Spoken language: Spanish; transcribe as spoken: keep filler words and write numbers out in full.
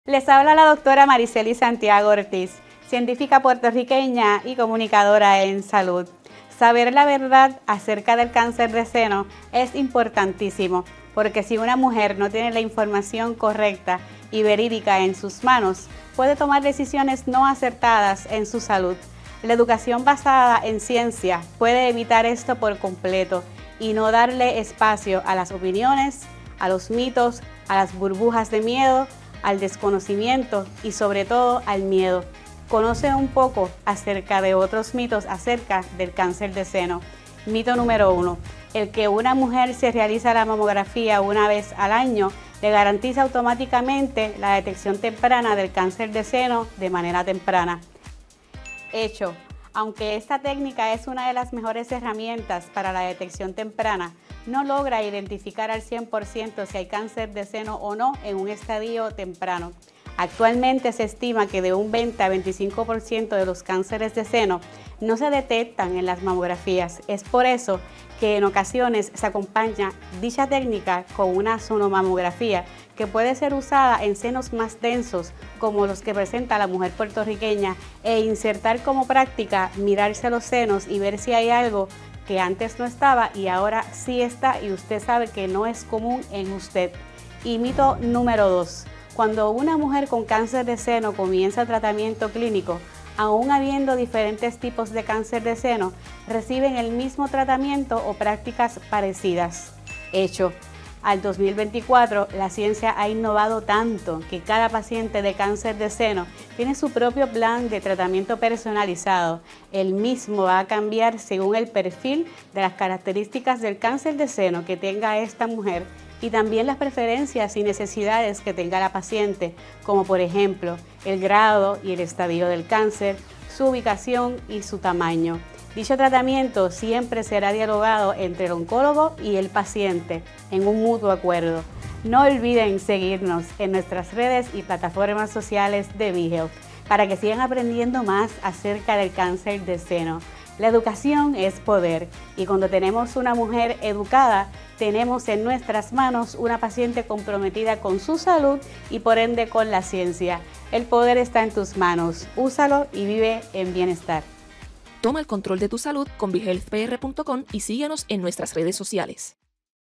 Les habla la doctora Mariceli Santiago Ortiz, científica puertorriqueña y comunicadora en salud. Saber la verdad acerca del cáncer de seno es importantísimo, porque si una mujer no tiene la información correcta y verídica en sus manos, puede tomar decisiones no acertadas en su salud. La educación basada en ciencia puede evitar esto por completo y no darle espacio a las opiniones, a los mitos, a las burbujas de miedo, al desconocimiento y sobre todo al miedo. Conoce un poco acerca de otros mitos acerca del cáncer de seno. Mito número uno, el que una mujer se realiza la mamografía una vez al año le garantiza automáticamente la detección temprana del cáncer de seno de manera temprana. Hecho, aunque esta técnica es una de las mejores herramientas para la detección temprana, no logra identificar al cien por ciento si hay cáncer de seno o no en un estadio temprano. Actualmente se estima que de un veinte a veinticinco por ciento de los cánceres de seno no se detectan en las mamografías. Es por eso que en ocasiones se acompaña dicha técnica con una sonomamografía que puede ser usada en senos más densos como los que presenta la mujer puertorriqueña e insertar como práctica mirarse los senos y ver si hay algo que antes no estaba y ahora sí está y usted sabe que no es común en usted. Y mito número dos. Cuando una mujer con cáncer de seno comienza el tratamiento clínico, aún habiendo diferentes tipos de cáncer de seno, reciben el mismo tratamiento o prácticas parecidas. Hecho, al dos mil veinticuatro la ciencia ha innovado tanto que cada paciente de cáncer de seno tiene su propio plan de tratamiento personalizado. El mismo va a cambiar según el perfil de las características del cáncer de seno que tenga esta mujer y también las preferencias y necesidades que tenga la paciente, como por ejemplo el grado y el estadio del cáncer, su ubicación y su tamaño. Dicho tratamiento siempre será dialogado entre el oncólogo y el paciente en un mutuo acuerdo. No olviden seguirnos en nuestras redes y plataformas sociales de BeHealth para que sigan aprendiendo más acerca del cáncer de seno. La educación es poder y cuando tenemos una mujer educada, tenemos en nuestras manos una paciente comprometida con su salud y por ende con la ciencia. El poder está en tus manos, úsalo y vive en bienestar. Toma el control de tu salud con behealth p r punto com y síguenos en nuestras redes sociales.